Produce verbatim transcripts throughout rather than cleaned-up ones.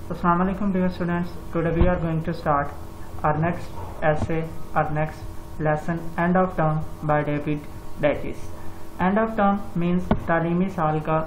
Assalamu alaikum dear students. Today we are going to start our next essay, our next lesson, End of Term by David Dattis. End of Term means तालीमी साल का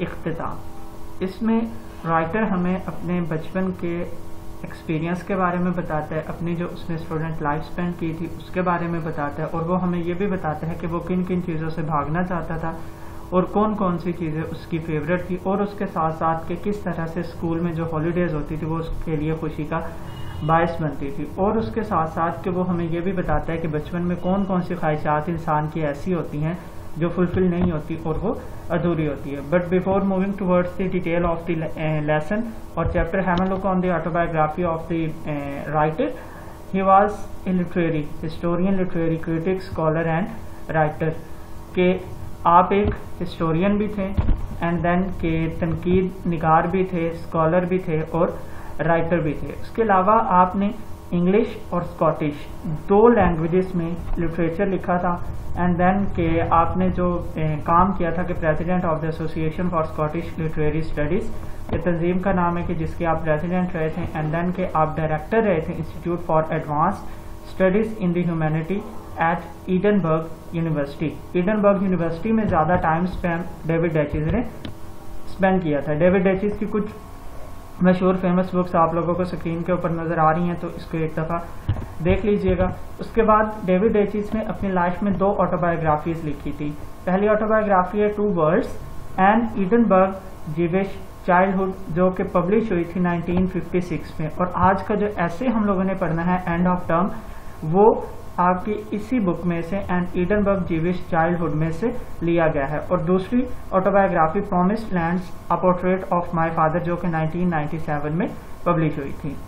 इख्तिताम। इसमें writer हमें अपने बचपन के experience के बारे में बताता है, अपनी जो उसने स्टूडेंट लाइफ स्पेंड की थी उसके बारे में बताता है, और वो हमें ये भी बताता है कि वो किन किन चीज़ों से भागना चाहता था और कौन कौन सी चीज़ें उसकी फेवरेट थी, और उसके साथ साथ के किस तरह से स्कूल में जो हॉलीडेज़ होती थी वो उसके लिए खुशी का बायस बनती थी। और उसके साथ साथ के वो हमें ये भी बताता है कि बचपन में कौन कौन सी ख्वाहिशात इंसान की ऐसी होती हैं जो फुलफिल नहीं होती और वो अधूरी होती है। But before moving towards the detail of the lesson और chapter, have a look on the autobiography of the writer. He was a literary historian, literary critic, scholar and writer. के आप एक हिस्टोरियन भी थे एंड देन के तनकीद निगार भी थे, स्कॉलर भी थे और राइटर भी थे। उसके अलावा आपने इंग्लिश और स्कॉटिश दो लैंग्वेजेस में लिटरेचर लिखा था एंड देन के आपने जो ए, काम किया था कि president of the association for Scottish literary studies, ये तंजीम का नाम है कि जिसके आप प्रेसिडेंट रहे थे, एंड देन के आप डायरेक्टर रहे थे institute for advanced studies in the humanity at Edinburgh university. Edinburgh university में ज़्यादा टाइम स्पेंड डेविड डैचिस ने स्पेंड किया था। डेविड डैचिस की कुछ मशहूर फेमस बुक्स आप लोगों को स्क्रीन के ऊपर नज़र आ रही हैं, तो इसको एक दफ़ा देख लीजिएगा। उसके बाद डेविड डैचिस ने अपनी लाइफ में दो ऑटोबायोग्राफीज लिखी थी। पहली ऑटोबायोग्राफी है two worlds and Edinburgh Jewish childhood, जो कि पब्लिश हुई थी नाइनटीन फिफ्टी सिक्स में। और आज का जो ऐसे हम लोगों ने पढ़ना है एंड ऑफ टर्म, वो आपकी इसी बुक में से एंड ईडनबर्ग जीविश चाइल्डहुड में से लिया गया है। और दूसरी autobiography promised lands a portrait of my father, जो कि नाइनटीन नाइंटी सेवन में पब्लिश हुई थी।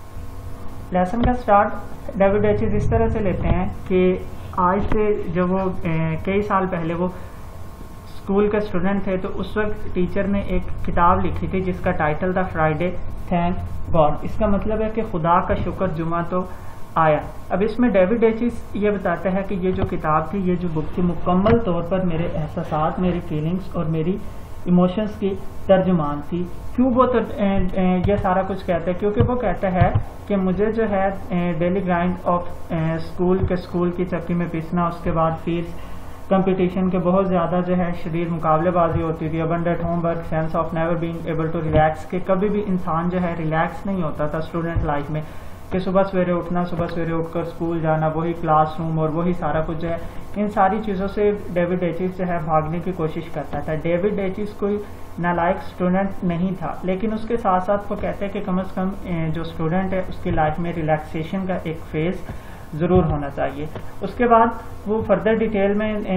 लेसन का स्टार्ट डेविड डैचिस इस तरह से लेते हैं कि आज से जब वो कई साल पहले वो स्कूल के स्टूडेंट थे, तो उस वक्त टीचर ने एक किताब लिखी थी जिसका टाइटल था फ्राइडे थैंक गॉड। इसका मतलब है कि खुदा का शुक्र जुमा तो आया। अब इसमें डेविड डैचिस ये बताता है कि ये जो किताब थी, ये जो बुक थी, मुकम्मल तौर पर मेरे एहसासात, मेरी फीलिंग्स और मेरी इमोशंस की तर्जुमान थी। क्यों वो तो ये सारा कुछ कहता है? क्योंकि वो कहता है कि मुझे जो है डेली ग्राइंड ऑफ स्कूल के स्कूल की चक्की में पिसना, उसके बाद फीस कंपटीशन के बहुत ज़्यादा जो है शदीद मुकाबलेबाजी होती थी, abundant homework, sense of never being able to relax, के कभी भी इंसान जो है रिलैक्स नहीं होता था स्टूडेंट लाइफ में, कि सुबह सवेरे उठना, सुबह सवेरे उठकर स्कूल जाना, वही क्लासरूम और वही सारा कुछ जो है, इन सारी चीज़ों से डेविड डैचिस जो है भागने की कोशिश करता था। डेविड डैचिस कोई नालायक स्टूडेंट नहीं था, लेकिन उसके साथ साथ वो कहते हैं कि कम अज़ कम जो स्टूडेंट है उसकी लाइफ में रिलैक्सेशन का एक फेज़ ज़रूर होना चाहिए। उसके बाद वो फर्दर डिटेल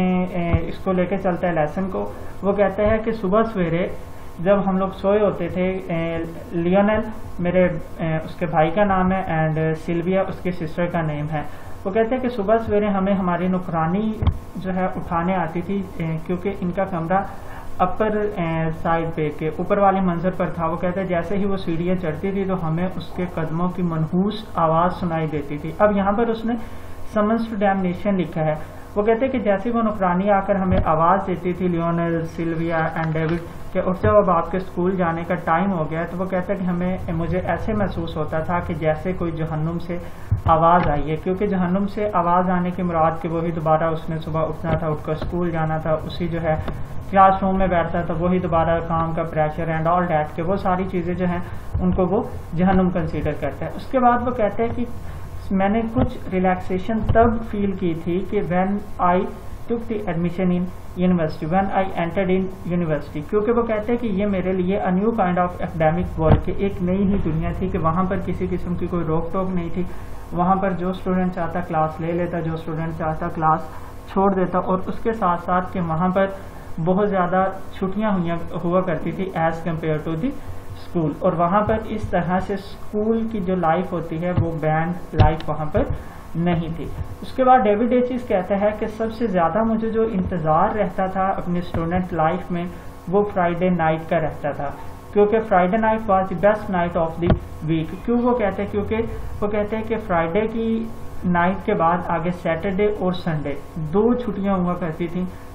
में इसको लेके चलता है लेसन को। वो कहता है कि सुबह सवेरे जब हम लोग सोए होते थे, लियोनेल मेरे उसके भाई का नाम है एंड सिल्विया उसके सिस्टर का नेम है, वो कहते हैं कि सुबह सवेरे हमें हमारी नौकरानी जो है उठाने आती थी, क्योंकि इनका कमरा अपर साइड पे के ऊपर वाले मंजर पर था। वो कहते हैं जैसे ही वो सीढ़ियाँ चढ़ती थी तो हमें उसके कदमों की मनहूस आवाज़ सुनाई देती थी। अब यहाँ पर उसने समन्स टू डैमनेशन लिखा है। वो कहते हैं कि जैसे वो नौकरानी आकर हमें आवाज़ देती थी, लियोनेल, सिल्विया एंड डेविड, कि उठ जाओ अब आपके स्कूल जाने का टाइम हो गया, तो वो कहते हैं कि हमें मुझे ऐसे महसूस होता था कि जैसे कोई जहन्नुम से आवाज़ आई है, क्योंकि जहन्नुम से आवाज़ आने की मुराद कि वही दोबारा उसने सुबह उठना था, उठकर स्कूल जाना था, उसी जो है क्लासरूम में बैठता था, वही दोबारा काम का प्रेशर एंड ऑल डैट, के वो सारी चीज़ें जो हैं उनको वो जहन्नुम कंसीडर करता है। उसके बाद वो कहते हैं कि मैंने कुछ रिलैक्सेशन तब फील की थी कि when I took the admission in university, when I entered in university, क्योंकि वो कहते हैं कि ये मेरे लिए a new kind of academic world, की एक नई ही दुनिया थी, कि वहाँ पर किसी किस्म की कोई रोक टोक नहीं थी। वहाँ पर जो स्टूडेंट चाहता क्लास ले लेता, जो स्टूडेंट चाहता क्लास छोड़ देता, और उसके साथ साथ कि वहाँ पर बहुत ज़्यादा छुट्टियाँ हुआ हुआ करती थी as compare to the school. और वहाँ पर इस तरह से स्कूल की जो लाइफ होती है वो बैंड लाइफ वहाँ पर नहीं थी। उसके बाद डेविड डैचिस कहता है कि सबसे ज़्यादा मुझे जो इंतज़ार रहता था अपनी स्टूडेंट लाइफ में वो फ्राइडे नाइट का रहता था, क्योंकि Friday night was the best night of the week. क्यों वो कहते हैं? क्योंकि वो कहते हैं कि फ्राइडे की नाइट के बाद आगे सैटरडे और संडे दो छुट्टियां हुआ करती थी,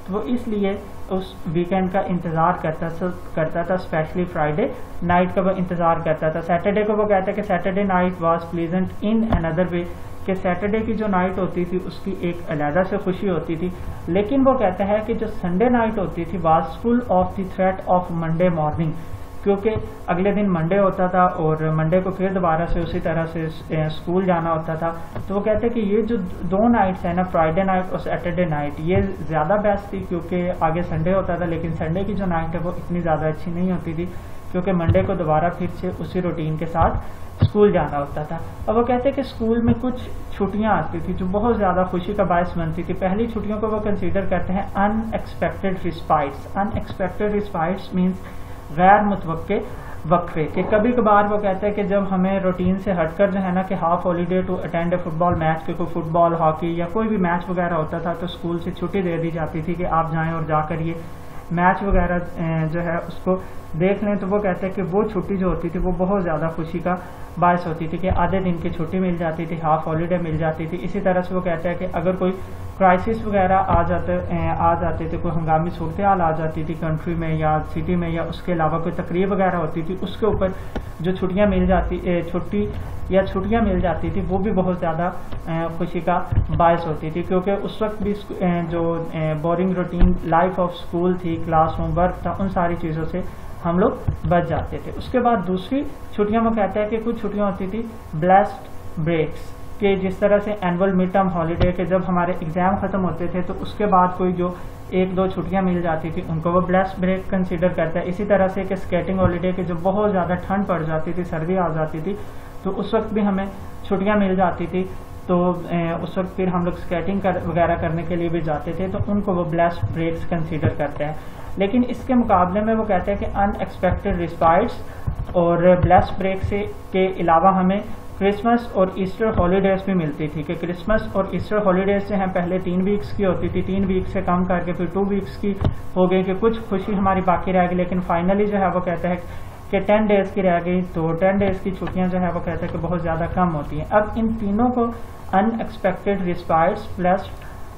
وہ اس لیے اس ویکینڈ کا انتظار کرتا کرتا تھا اسپیشلی فرائیڈے نائٹ کا وہ انتظار کرتا تھا. سیٹرڈے کو وہ کہتا ہے کہ Saturday night was pleasant in another way, کہ سیٹرڈے کی جو نائٹ ہوتی تھی اس کی ایک علیحدہ سے خوشی ہوتی تھی. لیکن وہ کہتا ہے کہ جو سنڈے نائٹ ہوتی تھی was full of the threat of Monday morning, کیونکہ اگلے دن منڈے ہوتا تھا اور منڈے کو پھر دوبارہ سے اسی طرح سے اسکول جانا ہوتا تھا. تو وہ کہتے ہیں کہ یہ جو دو نائٹس ہیں نا, فرائیڈے نائٹ اور سیٹرڈے نائٹ, یہ زیادہ بیسٹ تھی کیونکہ آگے سنڈے ہوتا تھا, لیکن سنڈے کی جو نائٹ ہے وہ اتنی زیادہ اچھی نہیں ہوتی تھی کیونکہ منڈے کو دوبارہ پھر سے اسی روٹین کے ساتھ اسکول جانا ہوتا تھا. اور وہ کہتے ہیں کہ اسکول میں کچھ چھٹیاں آتی تھی جو بہت زیادہ خوشی کا باعث بنتی تھی. پہلی چھٹیوں کو وہ کنسیڈر کرتے ہیں unexpected respites. Unexpected respites means غیر متوقع وقفے, کہ کبھی کبھار وہ کہتے ہیں کہ جب ہمیں روٹین سے ہٹ کر جو ہے نا کہ half holiday to attend a football match, کہ کوئی فٹ بال ہاکی یا کوئی بھی میچ وغیرہ ہوتا تھا تو اسکول سے چھٹی دے دی جاتی تھی کہ آپ جائیں اور جا کر یہ میچ وغیرہ جو ہے اس کو دیکھ لیں. تو وہ کہتے ہیں کہ وہ چھٹی جو ہوتی تھی وہ بہت زیادہ خوشی کا باعث ہوتی تھی کہ آدھے دن کی چھٹی مل جاتی تھی, ہاف ہالیڈے مل جاتی تھی. اسی طرح سے وہ کہتے ہیں کہ اگر کوئی کرائسس وغیرہ آ جاتے آ جاتے تھے, کوئی ہنگامی صورتحال آ جاتی تھی کنٹری میں یا سٹی میں, یا اس کے علاوہ کوئی تقریب وغیرہ ہوتی تھی, اس کے اوپر جو چھٹیاں مل جاتی چھٹی یا چھٹیاں مل جاتی تھی وہ بھی بہت زیادہ خوشی کا باعث ہوتی تھی, کیونکہ اس وقت بھی جو boring routine life of school تھی, کلاس ہوم ورک تھا, ان ساری چیزوں سے ہم لوگ بچ جاتے تھے. اس کے بعد دوسری چھٹیاں وہ کہتا ہے کہ کچھ چھٹیاں ہوتی تھی بلیسڈ بریکس, کہ جس طرح سے اینول مڈ ٹرم ہالیڈے, کہ جب ہمارے ایگزام ختم ہوتے تھے تو اس کے بعد کوئی جو ایک دو چھٹیاں مل جاتی تھی ان کو وہ بلیسڈ بریک کنسیڈر کرتا ہے. اسی طرح سے کہ اسکیٹنگ ہالیڈے, کہ جو بہت زیادہ ٹھنڈ پڑ جاتی تھی, سردی آ جاتی تھی, تو اس وقت بھی ہمیں چھٹیاں مل جاتی تھی, تو اس وقت پھر ہم لوگ اسکیٹنگ وغیرہ کرنے کے لیے بھی جاتے تھے, تو ان کو وہ بلیسڈ بریکس کنسیڈر کرتے ہیں. لیکن اس کے مقابلے میں وہ کہتے ہیں کہ ان ایکسپیکٹڈ ریسپائٹس اور بلیسڈ بریک سے کے علاوہ ہمیں کرسمس اور ایسٹر ہالیڈیز بھی ملتی تھی, کہ کرسمس اور ایسٹر ہالیڈیز سے ہیں پہلے تین ویکس کی ہوتی تھی, تین ویک سے کم کر کے پھر ٹو ویکس کی ہو گئی, کہ کچھ خوشی ہماری باقی رہ گئی, لیکن فائنلی جو ہے وہ کہتے ہیں کہ ٹین ڈیز کی رہ گئی. تو ٹین ڈیز کی چھٹیاں جو ہے وہ کہتے ہیں کہ بہت زیادہ کم ہوتی ہیں. اب ان تینوں کو unexpected respites plus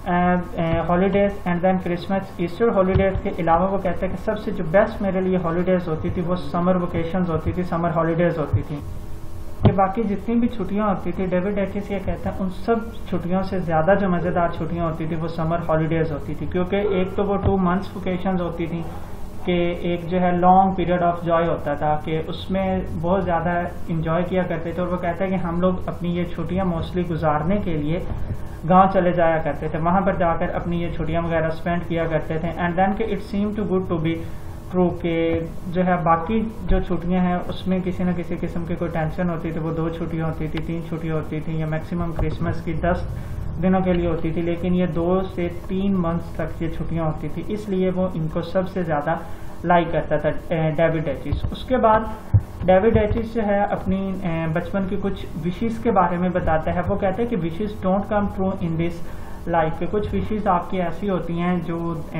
holidays and then Christmas Easter holidays کے علاوہ وہ کہتے ہیں کہ سب سے جو بیسٹ میرے لیے ہالیڈیز ہوتی تھی وہ سمر ویکیشنز ہوتی تھی, سمر ہالیڈیز ہوتی تھی. کہ باقی جتنی بھی چھٹیاں ہوتی تھی, ڈیوڈ ایچس یہ کہتے ہیں ان سب چھٹیوں سے زیادہ جو مزیدار چھٹیاں ہوتی تھی وہ سمر ہالیڈیز ہوتی تھی, کیونکہ ایک تو وہ ٹو منتھس ویکیشنز ہوتی تھی, کہ ایک جو ہے لانگ پیریڈ آف جوائے ہوتا تھا, کہ اس میں بہت زیادہ انجوائے کیا کرتے تھے. اور وہ کہتے ہیں کہ ہم لوگ اپنی یہ چھٹیاں موسٹلی گزارنے کے لیے گاؤں چلے جایا کرتے تھے, وہاں پر جا کر اپنی یہ چھٹیاں وغیرہ اسپینڈ کیا کرتے تھے. اینڈ دین کہ it seem too good to be true, کہ جو ہے باقی جو چھٹیاں ہیں اس میں کسی نہ کسی قسم کی کوئی ٹینشن ہوتی تھی, وہ دو چھٹیاں ہوتی تھی, تین چھٹیاں ہوتی تھیں, یا میکسیمم کرسمس کی دس دنوں کے لیے ہوتی تھی, لیکن یہ دو سے تین منتھس تک یہ چھٹیاں ہوتی تھی, اس لیے وہ ان کو سب سے زیادہ لائک کرتا تھا ڈیوڈ ایچس. اس کے بعد ڈیوڈ ایچس جو ہے اپنی بچپن کی کچھ وشیز کے بارے میں بتاتا ہے. وہ کہتے ہیں کہ wishes don't come true in this life, کہ کچھ وشیز آپ کی ایسی ہوتی ہیں جو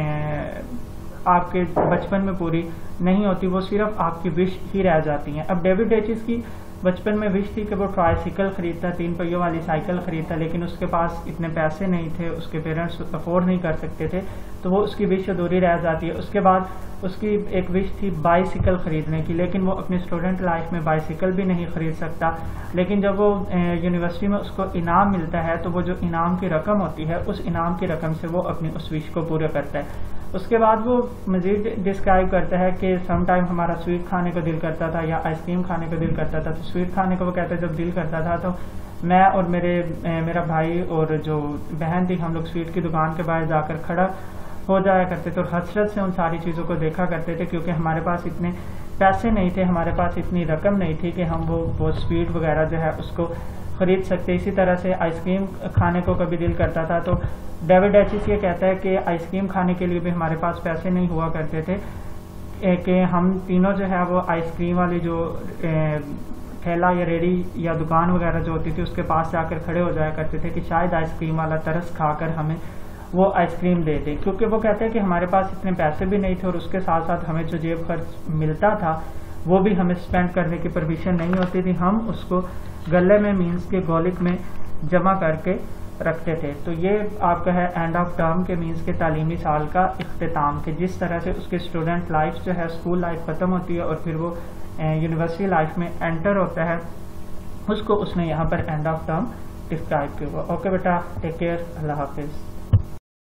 آپ کے بچپن میں پوری نہیں ہوتی, وہ صرف آپ کی وش ہی رہ جاتی ہیں. اب ڈیوڈ ایچس کی بچپن میں وش تھی کہ وہ ٹرائی سائیکل خریدتا, تین پہیوں والی سائیکل خریدتا, لیکن اس کے پاس اتنے پیسے نہیں تھے, اس کے پیرنٹس افورڈ نہیں کر سکتے تھے, تو وہ اس کی وش ادھوری رہ جاتی ہے. اس کے بعد اس کی ایک وش تھی بائیسیکل خریدنے کی, لیکن وہ اپنی اسٹوڈنٹ لائف میں بائیسیکل بھی نہیں خرید سکتا. لیکن جب وہ یونیورسٹی میں اس کو انعام ملتا ہے تو وہ جو انعام کی رقم ہوتی ہے اس انعام کی رقم سے وہ اپنی اس وش کو پورا کرتا ہے. اس کے بعد وہ مزید ڈسکرائب کرتا ہے کہ سم ٹائم ہمارا سویٹ کھانے کو دل کرتا تھا یا آئس کریم کھانے کو دل کرتا تھا. تو سویٹ کھانے کو وہ کہتے ہیں جب دل کرتا تھا تو میں اور میرے میرا بھائی اور جو بہن تھی, ہم لوگ سویٹ کی دکان کے باہر جا کر کھڑا ہو جایا کرتے تھے اور حسرت سے ان ساری چیزوں کو دیکھا کرتے تھے, کیونکہ ہمارے پاس اتنے پیسے نہیں تھے, ہمارے پاس اتنی رقم نہیں تھی کہ ہم وہ وہ سویٹ وغیرہ جو ہے اس کو خرید سکتے. اسی طرح سے آئس کریم کھانے کو کبھی دل کرتا تھا تو ڈیوڈ ایچس یہ کہتا ہے کہ آئس کریم کھانے کے لیے بھی ہمارے پاس پیسے نہیں ہوا کرتے تھے, کہ ہم تینوں جو ہے وہ آئس کریم والی جو ٹھیلا یا ریڑھی یا دکان وغیرہ جو ہوتی تھی اس کے پاس جا کر کھڑے ہو جایا کرتے تھے کہ شاید آئس کریم والا ترس کھا کر ہمیں وہ آئس کریم دے دے. کیونکہ وہ کہتے ہیں کہ ہمارے پاس اتنے پیسے بھی نہیں تھے اور اس کے ساتھ ساتھ ہمیں جو جیب خرچ ملتا تھا وہ بھی ہمیں اسپینڈ کرنے کی پرمیشن نہیں ہوتی تھی. ہم اس کو گلے میں مینس کے گولک میں جمع کر کے رکھتے تھے. تو یہ آپ کا ہے اینڈ آف ٹرم کے مینس کے تعلیمی سال کا اختتام، کہ جس طرح سے اس کے اسٹوڈنٹ لائف جو ہے اسکول لائف ختم ہوتی ہے اور پھر وہ یونیورسٹی لائف میں انٹر ہوتا ہے، اس کو اس نے یہاں پر اینڈ آف ٹرم ڈسکرائب کیا ہوا. اوکے بیٹا، ٹیک کیئر، اللہ حافظ.